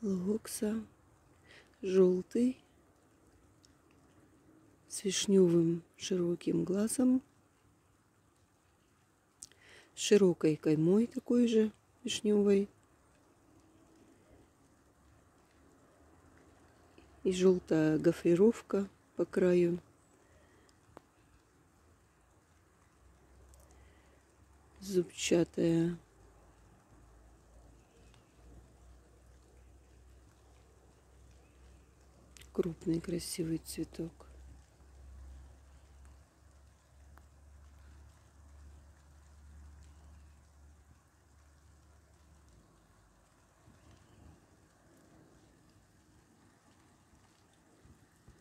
локса, желтый, с вишневым широким глазом, с широкой каймой такой же вишневой и желтая гофрировка по краю. Зубчатая крупный красивый цветок.